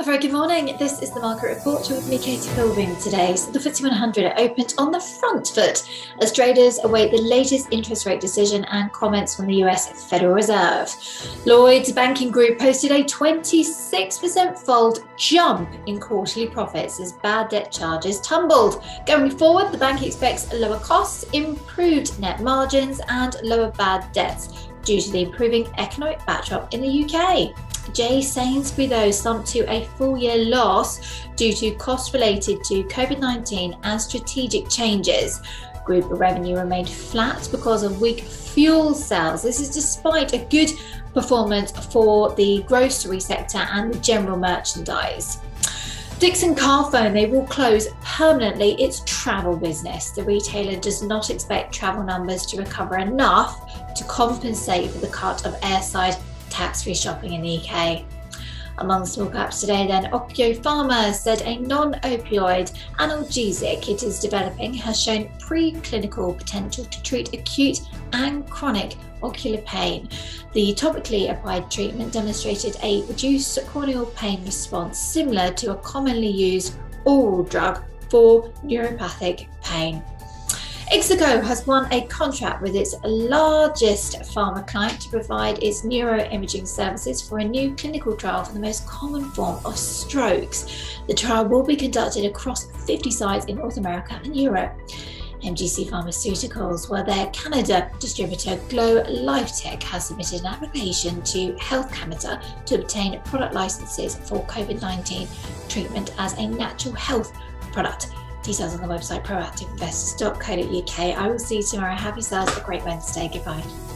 very good morning. This is the market report. You're with me, Katie Philbin, today. So the FTSE 100 opened on the front foot as traders await the latest interest rate decision and comments from the US Federal Reserve. Lloyds Banking Group posted a 26% fold jump in quarterly profits as bad debt charges tumbled. Going forward, the bank expects lower costs, improved net margins and lower bad debts due to the improving economic backdrop in the UK. Sainsbury, though, slumped to a full-year loss due to costs related to COVID-19 and strategic changes. Group revenue remained flat because of weak fuel sales. This is despite a good performance for the grocery sector and the general merchandise. Dixons Carphone, they will close permanently its travel business. The retailer does not expect travel numbers to recover enough to compensate for the cut of airside tax-free shopping in the UK. Among small caps today then, OKYO Pharma said a non-opioid analgesic it is developing has shown preclinical potential to treat acute and chronic ocular pain. The topically applied treatment demonstrated a reduced corneal pain response similar to a commonly used oral drug for neuropathic pain. OKYO has won a contract with its largest pharma client to provide its neuroimaging services for a new clinical trial for the most common form of strokes. The trial will be conducted across 50 sites in North America and Europe. MGC Pharmaceuticals, where their Canada distributor Glow Lifetech has submitted an application to Health Canada to obtain product licenses for COVID-19 treatment as a natural health product. Details on the website proactiveinvestors.co.uk. I will see you tomorrow. Happy sales, a great Wednesday. Goodbye.